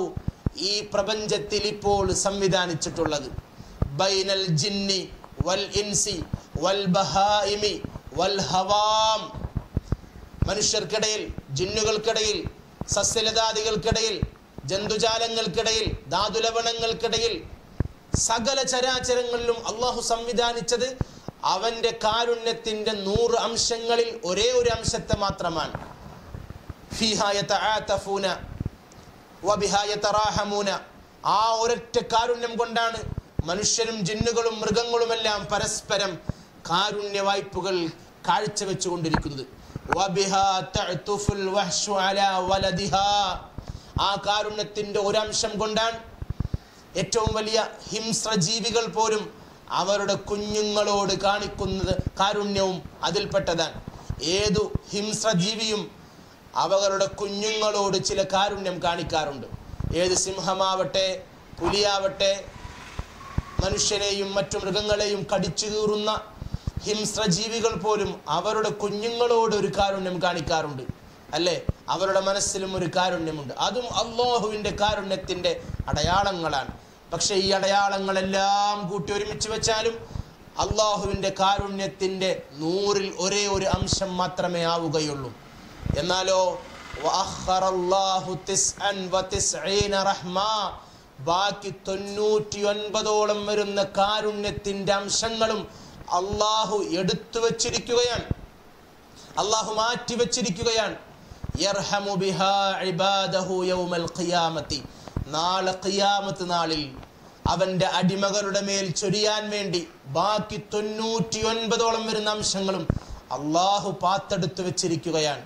ഈ പ്രപഞ്ചത്തിൽ ഇപ്പോൾ സംവിധാനിച്ചിട്ടുള്ളത്. ബൈനൽ ജിന്നി വൽ ഇൻസി വൽ ബഹായിമി വൽ ഹവാം, മനുഷ്യർക്കിടയിൽ, ജിന്നുകൾക്കിടയിൽ, സസ്യലതാദികൾക്കിടയിൽ, ജന്തുജാലങ്ങൾക്കിടയിൽ, ധാതുലവണങ്ങൾക്കിടയിൽ, സകല ചരാചരങ്ങളിലും അള്ളാഹു സംവിധാനിച്ചത് അവന്റെ കാരുണ്യത്തിന്റെ 100 അംശങ്ങളിൽ ഒരേ ഒരു അംശത്തെ മാത്രമാണ്. ഫീഹാ യതആതഫൂന വബിഹാ യതറാഹമൂന. ആ ഒരൊറ്റ കാരുണ്യം കൊണ്ടാണ് മനുഷ്യരും ജിന്നുകളും മൃഗങ്ങളുമെല്ലാം പരസ്പരം കാരുണ്യ വായ്പകൾ കാഴ്ചവെച്ചുകൊണ്ടിരിക്കുന്നത്. വബിഹാ തഅതുഫുൽ വഹ്ശു അലാ വലദിഹാ. ആ കാരുണ്യത്തിന്റെ ഒരംശം കൊണ്ടാണ് ഏറ്റവും വലിയ ഹിംസ്രജീവികൾ പോലും അവരുടെ കുഞ്ഞുങ്ങളോട് കാണിക്കുന്നത് കാരുണ്യവും അതിൽപ്പെട്ടതാണ്. ഏതു ഹിംസ്രജീവിയും അവരുടെ കുഞ്ഞുങ്ങളോട് ചില കാരുണ്യം കാണിക്കാറുണ്ട്. ഏത് സിംഹമാവട്ടെ, പുലിയാവട്ടെ, മനുഷ്യനെയും മറ്റു മൃഗങ്ങളെയും കടിച്ചു കീറുന്ന ഹിംസ്രജീവികൾ പോലും അവരുടെ കുഞ്ഞുങ്ങളോട് ഒരു കാരുണ്യം കാണിക്കാറുണ്ട്, അല്ലേ? അവരുടെ മനസ്സിലും ഒരു കാരുണ്യമുണ്ട്. അതും അല്ലാഹുവിൻ്റെ കാരുണ്യത്തിൻ്റെ അടയാളങ്ങളാണ്. പക്ഷെ ഈ അടയാളങ്ങളെല്ലാം കൂട്ടി ഒരുമിച്ച് വെച്ചാലും അല്ലാഹുവിൻ്റെ കാരുണ്യത്തിൻ്റെ 100-ൽ ഒരേ ഒരു അംശം മാത്രമേ ആവുകയുള്ളൂ. എന്നാലോ വഅഖറല്ലാഹു 99 റഹ്മ, ബാക്കി 99ഓളം വരുന്ന കാരുണ്യത്തിൻ്റെ അംശങ്ങളും അല്ലാഹു എടുത്തു വച്ചിരിക്കുകയാണ്, അല്ലാഹു മാറ്റി വച്ചിരിക്കുകയാണ്. യർഹമു ബിഹാ ഇബാദഹു യൗമൽ ഖിയാമത്തി, നാളെ ഖിയാമത്ത് നാളിൽ അവന്റെ അടിമകളുടെ മേൽ ചൊരിയാൻ വേണ്ടി ബാക്കി 99ഓളം വരുന്ന അംശങ്ങളും അല്ലാഹു പാത്തെടുത്തു വെച്ചിരിക്കുകയാണ്.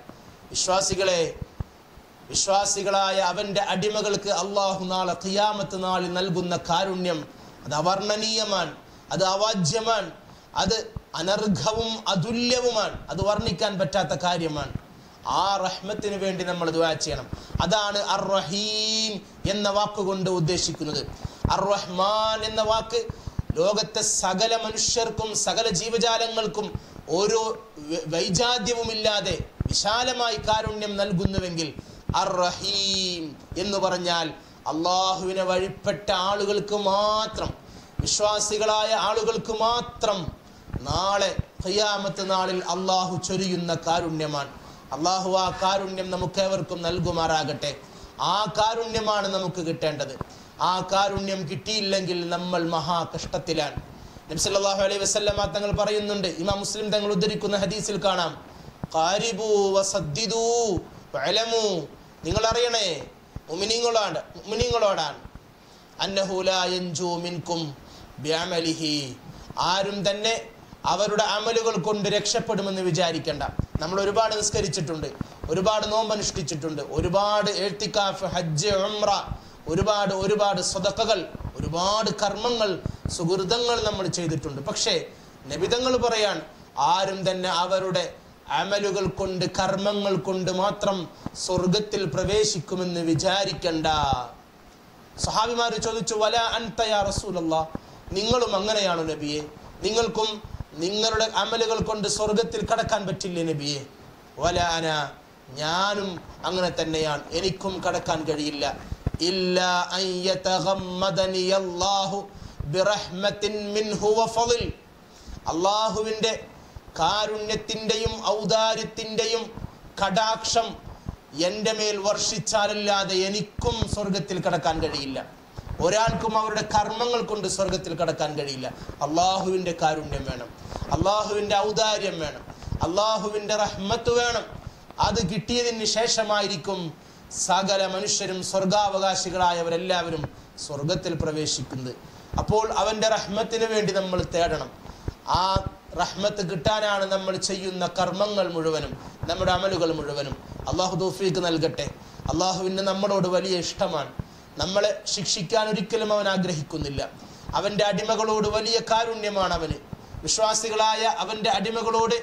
വിശ്വാസികളായ അവന്റെ അടിമകൾക്ക് അല്ലാഹു നാളെ ഖിയാമത്ത് നാളിൽ നൽകുന്ന കാരുണ്യം അത് അവർണ്ണനീയമാണ്, അത് അവാജ്യമാണ്, അത് അനർഘവും അതുല്യവുമാണ്, അത് വർണ്ണിക്കാൻ പറ്റാത്ത കാര്യമാണ്. ആ റഹ്മത്തിന് വേണ്ടി നമ്മൾ ദുആ ചെയ്യണം. അതാണ് അർ റഹീം എന്ന വാക്കുകൊണ്ട് ഉദ്ദേശിക്കുന്നത്. അർ റഹ്മാൻ എന്ന വാക്ക് ലോകത്തെ സകല മനുഷ്യർക്കും സകല ജീവജാലങ്ങൾക്കും ഓരോ വൈജാത്യവുമില്ലാതെ വിശാലമായി കാരുണ്യം നൽകുന്നുവെങ്കിൽ അർ റഹീം എന്ന് പറഞ്ഞാൽ അള്ളാഹുവിനെ വഴിപ്പെട്ട ആളുകൾക്ക് മാത്രം, വിശ്വാസികളായ ആളുകൾക്ക് മാത്രം നാളെ ഖിയാമത്ത് നാളിൽ അള്ളാഹു ചൊരിയുന്ന കാരുണ്യമാണ്. അള്ളാഹു ആ കാരുണ്യം നമുക്കേവർക്കും നൽകുമാറാകട്ടെ. ആ കാരുണ്യമാണ് നമുക്ക് കിട്ടേണ്ടത്. ആ കാരുണ്യം കിട്ടിയില്ലെങ്കിൽ നമ്മൾ മഹാ കഷ്ടത്തിലാണ്. നബി സല്ലല്ലാഹു അലൈഹി വസല്ലമ തങ്ങൾ പറയുന്നുണ്ട്, ഇമാം മുസ്ലിം തങ്ങൾ ഉദ്ധരിക്കുന്ന ഹദീസിൽ കാണാം, ഖാരിബു വസദ്ദിദു വഅലമു, നിങ്ങൾ അറിയണേ, മുഅ്മിനീങ്ങളോടാണ്, അന്നഹു ലാ യൻജു മിൻകും ബിഅമലിഹി, ആരും തന്നെ അവരുടെ അമലുകൾ കൊണ്ട് രക്ഷപ്പെടുമെന്ന് വിചാരിക്കേണ്ട. നമ്മൾ ഒരുപാട് നിസ്കരിച്ചിട്ടുണ്ട്, ഒരുപാട് നോമ്പനുഷ്ഠിച്ചിട്ടുണ്ട്, ഒരുപാട് ഇഅ്തികാഫ്, ഹജ്ജ്, ഉംറ, ഒരുപാട് സദഖകൾ, ഒരുപാട് കർമ്മങ്ങൾ, സുഹൃതങ്ങൾ നമ്മൾ ചെയ്തിട്ടുണ്ട്. പക്ഷേ നബിതങ്ങൾ പറയാൻ, ആരും തന്നെ അവരുടെ അമലുകൾ കൊണ്ട്, കർമ്മങ്ങൾ കൊണ്ട് മാത്രം സ്വർഗത്തിൽ പ്രവേശിക്കുമെന്ന് വിചാരിക്കണ്ട. സഹാബിമാർ ചോദിച്ചു, വല അൻത യാ റസൂലല്ലാഹ്, നിങ്ങളും അങ്ങനെയാണോ നബിയെ? നിങ്ങൾക്കും നിങ്ങളുടെ അമലുകൾ കൊണ്ട് സ്വർഗത്തിൽ കടക്കാൻ പറ്റില്ലേ നബിയെ? വല അന, ഞാനും അങ്ങനെ തന്നെയാണ്, എനിക്കും കടക്കാൻ കഴിയില്ല. ഇല്ലാ അൻ യതഗമ്മദനി അല്ലാഹു ബിറഹ്മത്തിൻ മിൻഹു വഫളിൽ, അല്ലാഹുവിൻ്റെ കാരുണ്യത്തിൻ്റെയും ഔദാര്യത്തിൻ്റെയും കടാക്ഷം എൻ്റെ മേൽ വർഷിച്ചാലല്ലാതെ എനിക്കും സ്വർഗത്തിൽ കടക്കാൻ കഴിയില്ല. ഒരാൾക്കും അവരുടെ കർമ്മങ്ങൾ കൊണ്ട് സ്വർഗത്തിൽ കടക്കാൻ കഴിയില്ല. അള്ളാഹുവിൻ്റെ കാരുണ്യം വേണം, അള്ളാഹുവിൻ്റെ ഔദാര്യം വേണം, അള്ളാഹുവിൻ്റെ റഹ്മത്ത് വേണം. അത് കിട്ടിയതിന് ശേഷമായിരിക്കും സകല മനുഷ്യരും സ്വർഗാവകാശികളായവരെല്ലാവരും സ്വർഗത്തിൽ പ്രവേശിക്കുന്നത്. അപ്പോൾ അവൻ്റെ റഹ്മത്തിന് വേണ്ടി നമ്മൾ തേടണം. ആ റഹ്മത്ത് കിട്ടാനാണ് നമ്മൾ ചെയ്യുന്ന കർമ്മങ്ങൾ മുഴുവനും, നമ്മുടെ അമലുകൾ മുഴുവനും. അള്ളാഹു തൗഫീഖ് നൽകട്ടെ. അള്ളാഹുവിന് നമ്മളോട് വലിയ ഇഷ്ടമാണ്. നമ്മളെ ശിക്ഷിക്കാൻ ഒരിക്കലും അവൻ ആഗ്രഹിക്കുന്നില്ല. അവൻ്റെ അടിമകളോട് വലിയ കാരുണ്യമാണ് അവന്. വിശ്വാസികളായ അവൻ്റെ അടിമകളോട്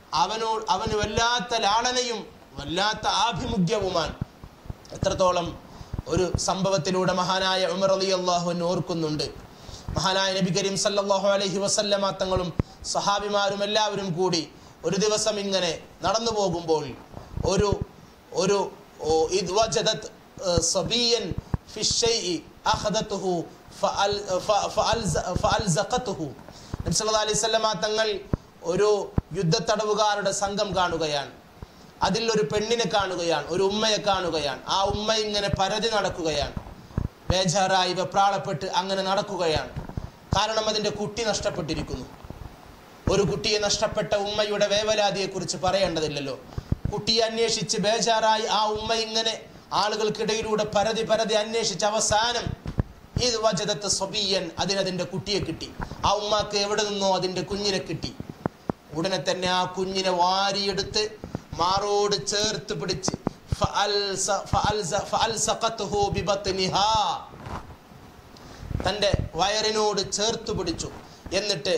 അവന് വല്ലാത്ത ലാളനയും വല്ലാത്ത ആഭിമുഖ്യവുമാണ്. എത്രത്തോളം ഒരു സംഭവത്തിലൂടെ മഹാനായ ഉമർ റളിയല്ലാഹു അൻഹു ഓർക്കുന്നുണ്ട്. മഹാനായ നബി കരീം സല്ലല്ലാഹു അലൈഹി വസല്ലമ തങ്ങളും സഹാബിമാരും എല്ലാവരും കൂടി ഒരു ദിവസം ഇങ്ങനെ നടന്നു പോകുമ്പോൾ ഒരു ഇദ് വജദത് സബിയൻ في الشيء أخذته فألزقته. നബി സല്ലല്ലാഹു അലൈഹി വസല്ലം തങ്ങൾ ഒരു യുദ്ധത്തടവുകാരുടെ സംഘം കാണുകയാണ്. അതിൽ ഒരു പെണ്ണിനെ കാണുകയാണ്, ഒരു ഉമ്മയെ കാണുകയാണ്. ആ ഉമ്മ ഇങ്ങനെ പരതി നടക്കുകയാണ്, ബേജാറായി വെപ്രാളപ്പെട്ട് അങ്ങനെ നടക്കുകയാണ്. കാരണം അതിൻ്റെ കുട്ടി നഷ്ടപ്പെട്ടിരിക്കുന്നു. ഒരു കുട്ടിയെ നഷ്ടപ്പെട്ട ഉമ്മയുടെ വേവലാതിയെക്കുറിച്ച് പറയേണ്ടതില്ലല്ലോ. കുട്ടിയെ അന്വേഷിച്ച് ബേജാറായി ആ ഉമ്മ ഇങ്ങനെ ആളുകൾക്കിടയിലൂടെ പരതി അന്വേഷിച്ച് അവസാനം ഇത് വജദത്ത് സബിയൻ, അതിനതിൻ്റെ കുട്ടിയെ കിട്ടി. ആ ഉമ്മാക്ക് എവിടെ നിന്നോ അതിൻ്റെ കുഞ്ഞിനെ കിട്ടി. ഉടനെ തന്നെ ആ കുഞ്ഞിനെ വാരിയെടുത്ത് മാറോട് ചേർത്ത് പിടിച്ച് തൻ്റെ വയറിനോട് ചേർത്ത് പിടിച്ചു. എന്നിട്ട്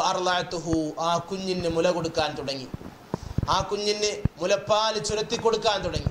ആ കുഞ്ഞിന് മുല കൊടുക്കാൻ തുടങ്ങി. ആ കുഞ്ഞിന് മുലപ്പാൽ ചുരത്തി കൊടുക്കാൻ തുടങ്ങി.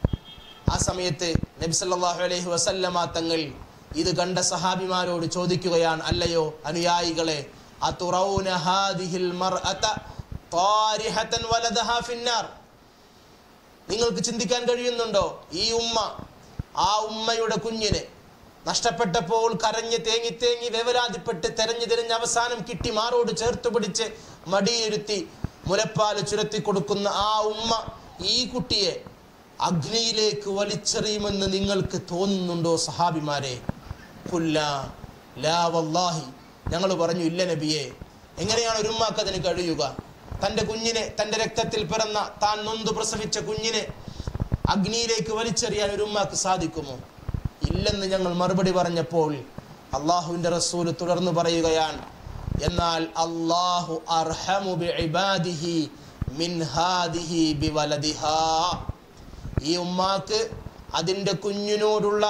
ആ സമയത്ത് നബി സല്ലല്ലാഹു അലൈഹി വസല്ലമ തങ്ങൾ ഇത് കണ്ട സഹാബിമാരോട് ചോദിക്കുകയാണ്, അല്ലയോ അനുയായികളെ, അതുറൗന ഹാദിഹിൽ മർഅത താരിഹതൻ വലദഹാ ഫിന്നാർ, നിങ്ങൾക്ക് ചിന്തിക്കാൻ കഴിയുന്നുണ്ടോ ഈ ഉമ്മ ആ ഉമ്മയുടെ കുഞ്ഞിനെ നഷ്ടപ്പെട്ടപ്പോൾ കരഞ്ഞ് തേങ്ങി വേവലാതിപ്പെട്ട് തെരഞ്ഞ് അവസാനം കിട്ടി മാറോട് ചേർത്ത് പിടിച്ച് മടിയിരുത്തി മുലപ്പാൽ ചുരത്തി കൊടുക്കുന്ന ആ ഉമ്മ ഈ കുട്ടിയെ അഗ്നിയിലേക്ക് വലിച്ചെറിയുമെന്ന് നിങ്ങൾക്ക് തോന്നുന്നുണ്ടോ സഹാബിമാരെ? ഖുല്ലാ ലാ വല്ലാഹി, ഞങ്ങൾ പറഞ്ഞു ഇല്ല നബിയെ. എങ്ങനെയാണ് ഒരു ഉമ്മാക്ക് അതിന് കഴിയുക? തൻ്റെ കുഞ്ഞിനെ, തൻ്റെ രക്തത്തിൽ പിറന്ന താൻ നൊന്തു പ്രസവിച്ച കുഞ്ഞിനെ അഗ്നിയിലേക്ക് വലിച്ചെറിയാൻ ഒരു ഉമ്മാക്ക് സാധിക്കുമോ? ഇല്ലെന്ന് ഞങ്ങൾ മറുപടി പറഞ്ഞപ്പോൾ അള്ളാഹുവിൻ്റെ റസൂൽ തുടർന്ന് പറയുകയാണ്, എന്നാൽ അല്ലാഹു അർഹമു ബിഇബാദിഹി മിൻ ഹാദിഹി ബിവലദിഹാ. ഈ ഉമ്മാക്ക് അതിൻ്റെ കുഞ്ഞിനോടുള്ള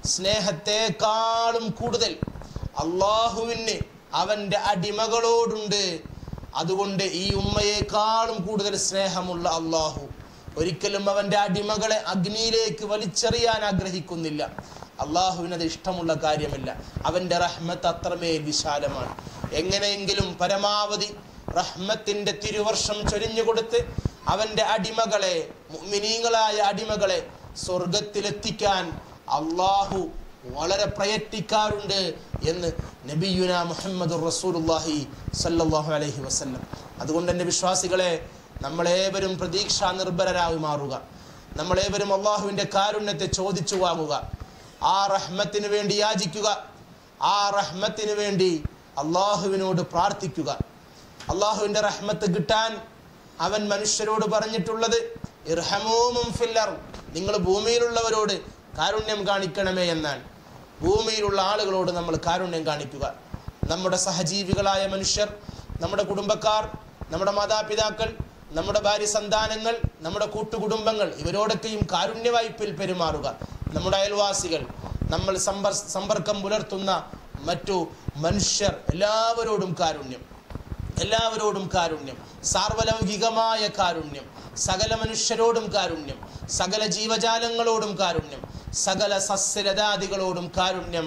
സ്നേഹത്തെക്കാളും കൂടുതൽ അള്ളാഹുവിന് അവൻ്റെ അടിമകളോടുണ്ട്. അതുകൊണ്ട് ഈ ഉമ്മയെക്കാളും കൂടുതൽ സ്നേഹമുള്ള അള്ളാഹു ഒരിക്കലും അവൻ്റെ അടിമകളെ അഗ്നിയിലേക്ക് വലിച്ചെറിയാൻ ആഗ്രഹിക്കുന്നില്ല. അള്ളാഹുവിനത് ഇഷ്ടമുള്ള കാര്യമല്ല. അവൻ്റെ റഹ്മത്ത് അത്രമേൽ വിശാലമാണ്. എങ്ങനെയെങ്കിലും പരമാവധി റഹ്മത്തിൻ്റെ തിരുവർഷം ചൊരിഞ്ഞുകൊടുത്ത് അവൻ്റെ അടിമകളെ, മുഅ്മിനീങ്ങളായ അടിമകളെ സ്വർഗത്തിലെത്തിക്കാൻ അള്ളാഹു വളരെ പ്രയത്നിക്കാറുണ്ട് എന്ന് നബിയുന മുഹമ്മദുർ റസൂലുള്ളാഹി സ്വല്ലല്ലാഹു അലൈഹി വസല്ലം. അതുകൊണ്ട് എൻ്റെ വിശ്വാസികളെ, നമ്മളേവരും പ്രതീക്ഷാ നിർഭരരായി മാറുക. നമ്മളേവരും അള്ളാഹുവിൻ്റെ കാരുണ്യത്തെ ചോദിച്ചു വാങ്ങുക. ആ റഹ്മത്തിന് വേണ്ടി യാചിക്കുക. ആ റഹ്മത്തിന് വേണ്ടി അള്ളാഹുവിനോട് പ്രാർത്ഥിക്കുക. അള്ളാഹുവിൻ്റെ റഹ്മത്ത് കിട്ടാൻ അവൻ മനുഷ്യരോട് പറഞ്ഞിട്ടുള്ളത് ഇർഹമൂ മൻ ഫിൽ അർദ്, നിങ്ങൾ ഭൂമിയിലുള്ളവരോട് കാരുണ്യം കാണിക്കണമേ എന്നാണ്. ഭൂമിയിലുള്ള ആളുകളോട് നമ്മൾ കാരുണ്യം കാണിക്കുക. നമ്മുടെ സഹജീവികളായ മനുഷ്യർ, നമ്മുടെ കുടുംബക്കാർ, നമ്മുടെ മാതാപിതാക്കൾ, നമ്മുടെ ഭാര്യ സന്താനങ്ങൾ, നമ്മുടെ കൂട്ടുകുടുംബങ്ങൾ, ഇവരോടൊക്കെയും കാരുണ്യവായ്പിൽ പെരുമാറുക. നമ്മുടെ അയൽവാസികൾ, നമ്മൾ സമ്പർക്കം പുലർത്തുന്ന മറ്റു മനുഷ്യർ, എല്ലാവരോടും കാരുണ്യം, എല്ലാവരോടും കാരുണ്യം, സാർവലൗകികമായ കാരുണ്യം, സകല മനുഷ്യരോടും കാരുണ്യം, സകല ജീവജാലങ്ങളോടും കാരുണ്യം, സകല സസ്യലതാദികളോടും കാരുണ്യം,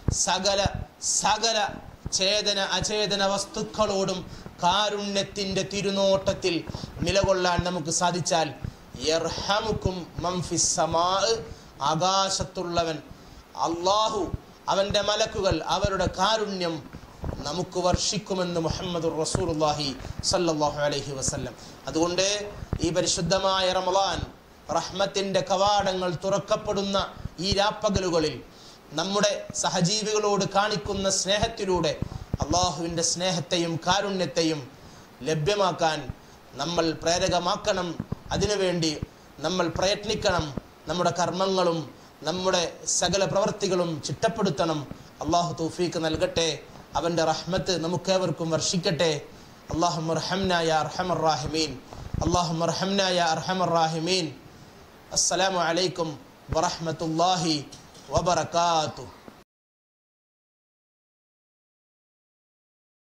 സകല ചേതന അചേതന വസ്തുക്കളോടും കാരുണ്യത്തിൻ്റെ തിരുനോട്ടത്തിൽ നിലകൊള്ളാൻ നമുക്ക് സാധിച്ചാൽ യർഹമുക്കും മൻ ഫിസ് സമാ, ആകാശത്തുള്ളവൻ അല്ലാഹു, അവൻ്റെ മലക്കുകൾ അവരുടെ കാരുണ്യം നമുക്ക് വർഷിക്കുമെന്ന് മുഹമ്മദുർ റസൂലുള്ളാഹി സ്വല്ലല്ലാഹു അലൈഹി വസല്ലം. അതുകൊണ്ട് ഈ പരിശുദ്ധമായ റമളാൻ, റഹ്മത്തിൻ്റെ കവാടങ്ങൾ തുറക്കപ്പെടുന്ന ഈ രാപ്പകലുകളിൽ നമ്മുടെ സഹജീവികളോട് കാണിക്കുന്ന സ്നേഹത്തിലൂടെ അള്ളാഹുവിൻ്റെ സ്നേഹത്തെയും കാരുണ്യത്തെയും ലഭ്യമാക്കാൻ നമ്മൾ പ്രേരകമാക്കണം. അതിനുവേണ്ടി നമ്മൾ പ്രയത്നിക്കണം. നമ്മുടെ കർമ്മങ്ങളും നമ്മുടെ സകല പ്രവൃത്തികളും ചിട്ടപ്പെടുത്തണം. അള്ളാഹു തൗഫീഖ് നൽകട്ടെ. അവൻ്റെ റഹ്മത്ത് നമുക്കേവർക്കും വർഷിക്കട്ടെ. അല്ലാഹുമ്മ അർഹംനാ യാ അർഹമർ റാഹിമീൻ. അല്ലാഹുമ്മ അർഹംനാ യാ അർഹമർ റാഹിമീൻ. അസ്സലാമു അലൈക്കും വറഹ്മത്തുള്ളാഹി വബറകാതുഹു.